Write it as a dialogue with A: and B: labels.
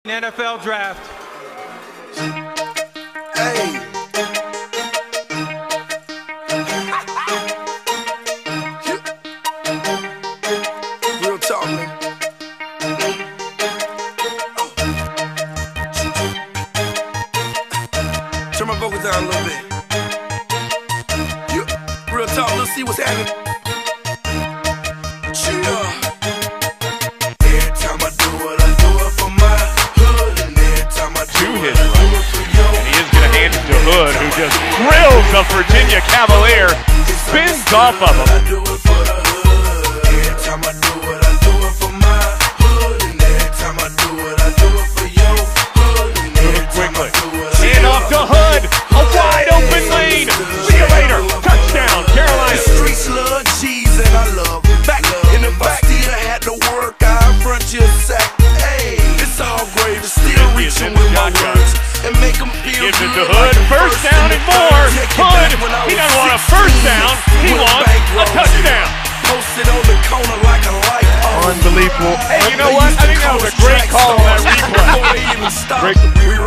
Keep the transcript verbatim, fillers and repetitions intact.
A: N F L draft.
B: Hey. Real talk, man. Turn my vocals down a little bit. Yeah. Real talk, let's see what's happening. Yeah.
C: Hood, who just drills a Virginia Cavalier, spins off of him. Moving quickly. Hand off to Hood, a wide open lane. See you later. Touchdown, Carolina.
B: Streets love cheese and I love it. Back in the back, still had to work. I front you a sack. Hey, it's all great. Still reaching with my words and make them feel
C: Gives it to Hood, first down and more. Hood, he doesn't want a first down, he wants a touchdown.
B: Posted on the corner like a light.
C: Unbelievable. Hey, you know what? I think that was a great call on that replay.
B: Great.